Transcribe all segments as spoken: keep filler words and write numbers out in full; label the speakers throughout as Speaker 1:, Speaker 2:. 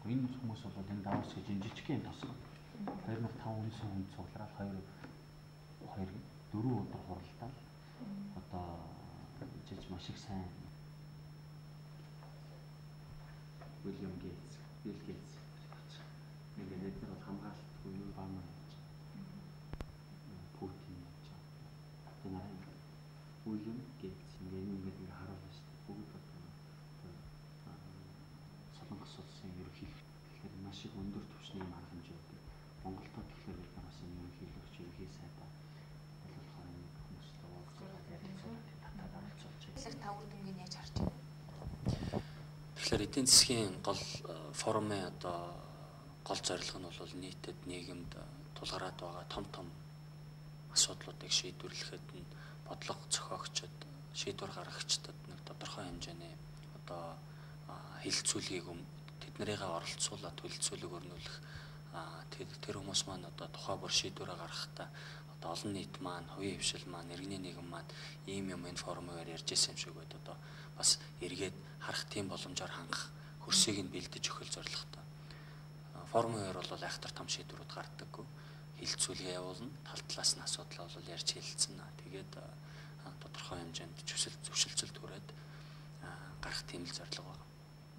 Speaker 1: Энэ хүмүүс бол энэ Давос гэж энэ жижигхэн тосгол хоёр нур таван хүнсэн хүн цуглараад хоёр хоёр дөрөв өдөр хуралдаа одоо жиж маш их сайн William Gates, Bill Gates нэг нэг бол хамгаалтгүй юу баамаа яаж Путин яаж танаа William Gates ингээ ингээд ингээ харуулж шүү дээ. Бүгд одоо Солонгос улсын ерөнхийлөгч тэгэхээр маш их өндөр түвшний арга хэмжээ өгдөг. Монголд тэгэхээр бид нар бас энэ ерөнхийлөгч ерөнхий сайдаа болохоор энэ хүмүүстэй уулзаад татаад оролцуулж байгаа.
Speaker 2: Тэгэхээр та үр дүнгийг яаж харж байна?
Speaker 3: Тэгэхээр эдийн засгийн гол форумын одоо гол зорилго нь бол нийтэд нийгэмд тулгараад байгаа том том асуудлуудыг шийдвэрлэхэд нь бодлого зохиогчид, шийдвэр гаргагчдад нэг тодорхой хэмжээний одоо хилцүүлгийг тэднэрийг оролцуулаад хилцүүлэг өрнүүлэх тэр хүмүүс маань одоо тухай бүр шийдвэрээ гаргахдаа одоо олон нийт маань, хувийн хвшил маань, иргэний нийгэм маань ийм юм энэ форумээр ярьж ирсэн юм шиг байд одоо бас эргээд харах тийм боломжоор хангах хөрсийг нь бэлдэж өгөх зорилготой. Форумээр бол айхтар том шийдвэрүүд гардаггүй. Хилцүүлгээ явуулна, тал талаас нь асуудал бол ярьж хэлэлцэн. Тэгээд тодорхой хэмжээнд зөвшөлт зөвшөлтсөл түрээд гарах тийм л зорилго байна.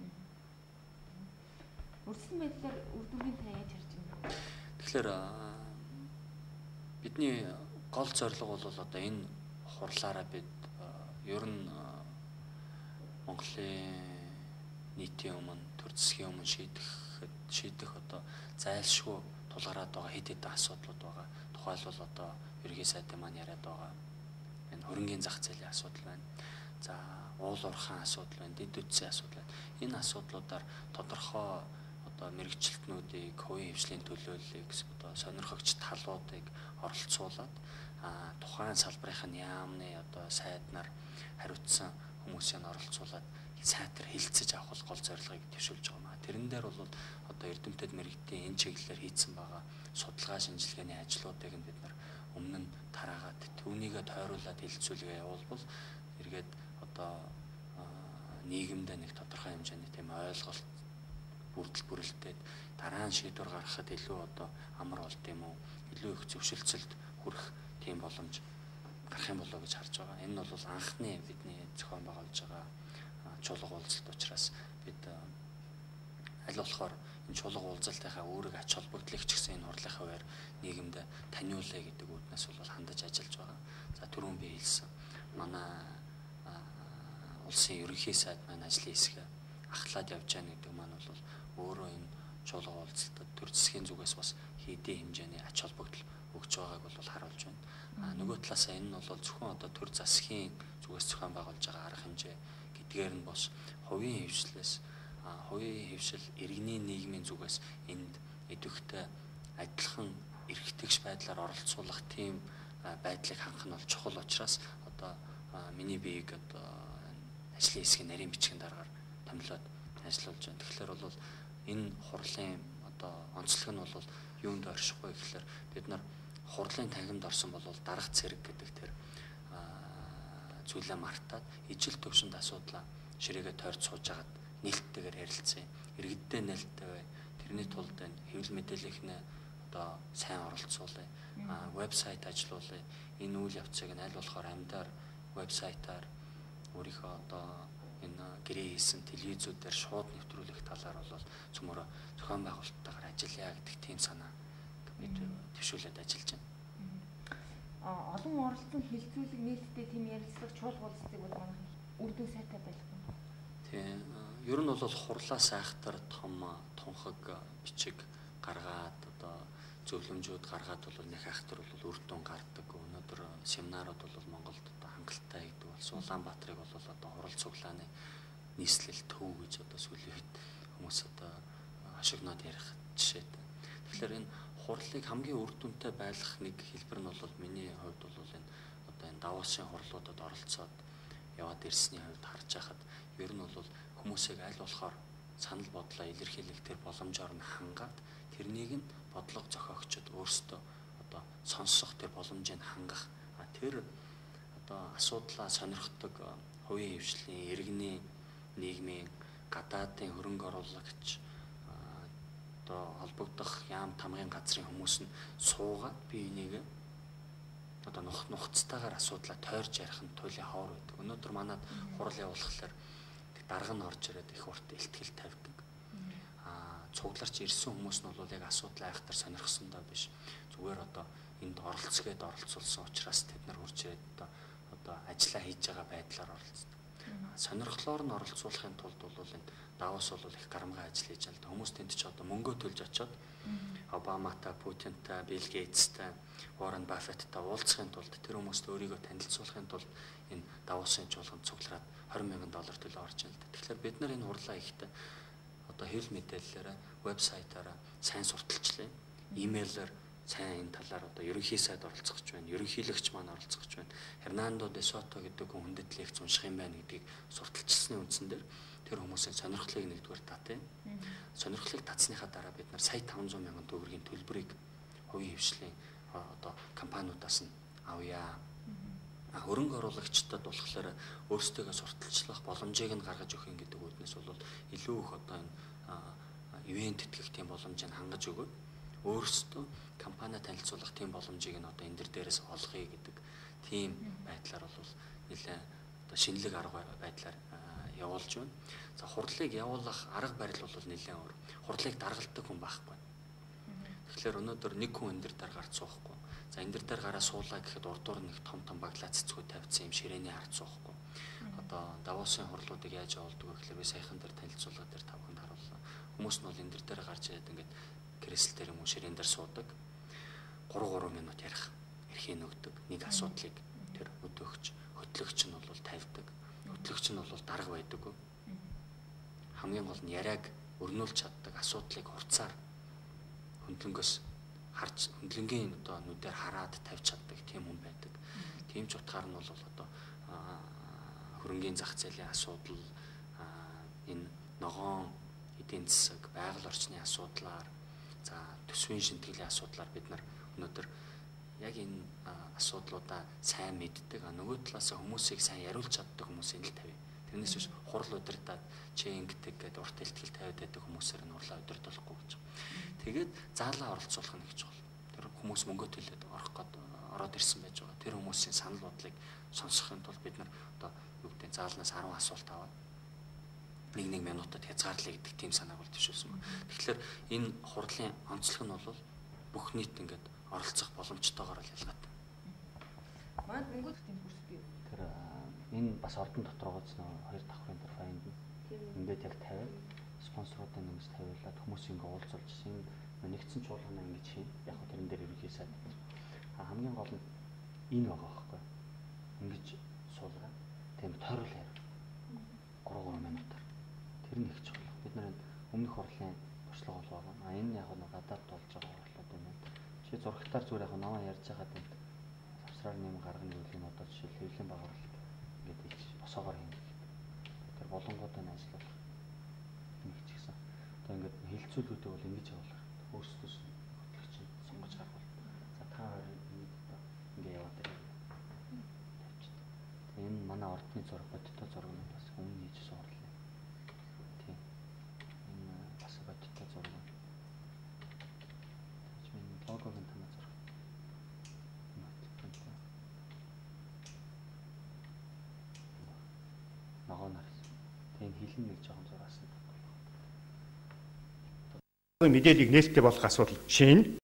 Speaker 2: Өрсөлдсөн байдлаар үр дүнгийн та яаж харж байна?
Speaker 3: Тэгэхээр бидний гол зорилго бол одоо энэ хурлаараа бид ер нь Монголын нийтийн өмнө, төр засгийн өмнө шийдэх шийдэх одоо зайлшгүй тулгараад байгаа хэд хэдэн асуудлууд байгаа. Тухайлбал одоо ерөнхий сайдын маань яриад байгаа энэ хөрөнгийн зах зээлийн асуудал байна. За уул уурхайн асуудал байна, дэд үтсийн асуудал байна. Энэ асуудлуудаар тодорхой одоо мэрэгчлэтнүүдийг, хувийн хвшлийн төлөөллийг одоо сонирхогч талуудыг оролцуулаад тухайн салбарын яамны одоо сайднаар хариуцсан хүмүүсийг оролцуулаад сайтар хилцэж авах гол зорилгыг төвшүүлж байгаа маа. Тэрэн дээр бол одоо эрдэмтэд мэрэгдийн энэ чиглэлээр хийцэн байгаа судалгаа шинжилгээний ажлуудыг нь бид нар өмнө нь тараагаад түүнийгээ тойруулаад хилцүүлгээ явуулбал эргээд одоо нийгэмдээ нэг тодорхой хэмжээний тийм ойлголт бүрдэл бүрэлдэхэд дараа нь шийдвэр гаргахад илүү одоо амар болт юм уу? Илүү их зөвшөлтсөлд хүрэх тийм боломж гарах юм болоо гэж харж байгаа. Энэ бол анхны бидний зохион байгуулж байгаа чуулга уулзалт учраас бид аль болохоор энэ чуулга уулзалтынхаа үүрэг ач холбогдлыг ч гэсэн энэ хурлынхаа хувьд нийгэмд таниулъя гэдэг үүднээс бол хандаж ажиллаж байгаа. За түрүүн би хэлсэн. Манай улсын ерөнхий сайд маань ажлын хэсгээ ахлаад явж байгаа гэдэг маань бол өөрөө энэ чуулга уулзалтад төр засгийн зүгээс бас хийдийн хэмжээний ач холбогдол өгч байгааг бол харуулж байна. А нөгөө талаасаа энэ нь бол зөвхөн одоо төр засгийн зүгээс зохион байгуулж байгаа арга хэмжээ гэдгээр нь бос хувийн хвшлээс хувийн хвшил иргэний нийгмийн зүгээс энд идэвхтэй адилхан эрхтгч байдлаар оролцуулах тийм байдлыг хангах нь бол чухал учраас одоо миний биеийг одоо ажлын хэсгийн нарийн бичгийн дараагаар томилоод ажиллаулж байна. Тэгэхээр бол энэ хурлын одоо онцлог нь бол юунд оршихгүй гэхээр бид нар хурлын тангимд орсон бол дарга цэрэг гэдэг тэр зүйлээ мартаад ижил төвшөнд асуудлаа ширээгээ тойрч сууж агаад нээлттэйгээр ярилцсан. Иргэддээ нээлттэй бай. Тэрний тулд энэ хэвлэл мэдээллийнхнээ одоо сайн оролцуулъя. Аа вебсайт ажиллуулъя. Энэ үйл явцыг нь аль болохоор амьдаар вебсайтаар өөрийнхөө одоо энэ гэрээ хийсэн телевизүүдээр шууд нэвтрүүлэх талаар бол цөмөрө зохион байгуулалттайгаар ажиллая гэдэг тийм санаа бид төвшүүлээд ажиллаж байна.
Speaker 2: Олон оролцсон хилцүүлэг нээлттэй тийм ярилцлага чуулга уулзалтыг бол манайх үр дүн сайтай байх юм.
Speaker 3: Тийм. Ер нь бол хурлаас айхтар том тунхаг бичиг гаргаад одоо зөвлөмжүүд гаргаад бол нэг айхтар бол үр дүн гардаг. Өнөөдөр семинарууд бол Монголд одоо хангалттай гэдэг бол Улаанбаатарыг бол одоо хурал цуглааны нийслэл төв гэж одоо сүүлийн үед хүмүүс одоо ашигнаад ярих жишээтэй. Тэгэхээр энэ хурлыг хамгийн үр дүнтэй байлгах нэг хэлбэр нь бол миний хувьд бол энэ одоо энэ Давосын хурлуудад оролцоод яваад ирсний хувьд харж байхад ер нь бол хүмүүсийг аль болохоор санал бодлоо илэрхийлэх тэр боломжоор нь хангаад тэрнийг нь бодлого зохиогчид өөрсдөө одоо сонсох тэр боломжийг хангах тэр одоо асуудлаа сонирхдаг хувийн хвшлийн иргэний нийгмийн гадаадын хөрөнгө оруулагч одоо холбогдох яам тамгын газрын хүмүүс нь суугаад бие бинийгээ одоо нух нухацтайгаар асуудлаа тойрж ярих нь туйлын ховор байдаг. Өнөөдөр манад хурал явуулахлаар дарга нь орж ирээд их урт илтгэл тавьдаг. Аа цугларч ирсэн хүмүүс нь бол яг асуудал айхтар сонирхсондоо биш. Зүгээр одоо энд оролцгээд оролцуулсан учраас тэд нар хурж ирээд одоо одоо ажиллаа хийж байгаа байдлаар оролцдог. Сонирхлоор нь оролцуулахын тулд бол энэ Давос бол их гарамгай ажил хийж байгаа. Хүмүүс тэнд ч одоо мөнгө төлж очоод Обаматай, Путинтай, Билл Гейтстэй, Уоррен Баффеттай уулзахын тулд тэр хүмүүст өөрийгөө танилцуулахын тулд энэ Давосын чуулганд цуглараад двадцать мянган доллар төлөө орж ирэл. Тэгэхээр бид нар энэ хурлаа ихтэй одоо хэвлэл мэдээллээрээ, вебсайтаараа сайн сурталчлаа. Имэйлээр сайн энэ талаар одоо ерөнхий сайд оролцох гэж байна. Ерөнхийлөгч маань оролцох гэж байна. Хернандо де Сото гэдэг хүн хүндэт лекц унших юм байна гэдгийг сурталчилсны үндсэн дээр тэр хүмүүсийн сонирхлыг нэгдүгээр татъя. Сонирхлыг татсныхаа дараа бид нар сая таван зуун мянган төгрөгийн төлбөрийг хувийн хвшлийн одоо компаниудаас нь авъя. Хөрөнгө оруулагчдад болохоор өөрсдөө сурталчлах боломжийг нь гаргаж өгөх гэдэг үүднээс бол илүү их одоо энэ ивент тэтгэх тийм боломжийг хангаж өгөөд өөрсдөө компани танилцуулах тийм боломжийг нь одоо энэ төр дээрээс олгоё гэдэг тийм байдлаар бол нэлээд одоо шинэлэг арга байдлаар явуулж байна. За хурлыг явуулах арга барил бол нэлээд өөр. Хурлыг даргалдаг хүн байхгүй. Тэгэхээр өнөөдөр нэг хүн энэ төр дээр гарч суухгүй. За энэ төр дээр гараа суулаа гэхэд урдуур нэг том том баглаа цэцгүүд тавьсан юм ширээний хард суухгүй. Одоо Давосын хурлуудыг яаж явуулдаг вэ гэхээр би саяхан дээр танилцуулга дээр тавханд харууллаа. Хүмүүс нь бол энэ төр дээр гарч ирээд ингээд креслэл дээр юм уу ширээн дээр суудаг. гурав гурав минут ярих эрхийн өгдөг. Нэг асуудлыг тэр өдөөгч, хөтлөгч нь бол тавьдаг. Хөтлөгч нь бол дарга байдаг. Хамгийн гол нь яриаг өрнүүлж чаддаг, асуудлыг хурцаар хөндлөнгөөс харж хөндлөнгийн одоо нүдээр хараад тавьж чаддаг тийм хүн байдаг. Тийм ч утгаар нь бол одоо хөрөнгийн зах зээлийн асуудал, энэ ногоон эдийн засаг, байгаль орчны асуудлаар, за төсвийн шинтгэлийн асуудлаар бид нар өнөөдөр яг энэ асуудлуудаа сайн мэддэг. А нөгөө талаас хүмүүсийг сайн яриулж чаддаг хүмүүсийг л тавь. Тэрнээс биш хурал удирдаад чи ингэдэг гэдэг урт илтгэл тавиад байдаг хүмүүсээр нь хурлаа удирдуулахгүй гэж. Тэгээд заалаа оролцуулах нь гэж бол. Тэр хүмүүс мөнгө төлөөд орох гээд ороод ирсэн байж байгаа. Тэр хүмүүсийн санал бодлыг сонсохын тулд бид нар одоо юу гэдэг заалнаас арван асуулт аваад нэг нэг минутад хязгаарлаа гэдэг тийм санааг бол төвшүүлсэн байна. Тэгэхээр энэ хурлын онцлог нь бол бүх нийт ингээд оролцох боломжтойгоор л ялгаатай.
Speaker 2: Манд мөнгө төлөх тийм курс бий.
Speaker 1: Тэр энэ бас ордон доторгоос нөө хоёр давхрын дээр файнд ингээд яг тавиад спонсоруудын нэмж тавиулаад хүмүүсийг ингээд уулзуулж шинэ нэгдсэн чуулгана ингэж хийн. Яг хөө тэрэн дээр ерөнхий сайд. А хамгийн гол нь энэ байгаа байхгүй. Ингэж суулгаад тийм тойрол ярив. гурав гурав минутаар. Тэр нь их чухал. Бид нар өмнөх хурлын туршлага бол байгаа. А энэ яг нэг гадаад болж байгаа хурлууд байна. Чи зурагтаар зүгээр яг намаа ярьж байгаа тийм савсраар нэм гарганы үеийн одоо жишээ хэвлэлийн багварлалт ингээд ийж босоогоор хийнэ. Тэр болонгуудын ажиллах нэг ч гэсэн. Одоо ингээд хилцүүлүүдээ бол ингэж явуулах. Өөрсдөөс хөтлөгч сонгож гаргуул. За та хоёр нэг одоо ингээд яваад байна. Тавьчихсан. Энэ манай ордны зураг, бодиттой зураг нь бас өмнө хийжсэн хурлаа. Тийм. Энэ бас бодиттой зураг. Тэгвэл логогийн танаа зураг. Ногоо нар. Тийм хилэн нэг жоохон зураас нь.
Speaker 4: Мэдээллийг нээлттэй болгох асуудал. Шинэ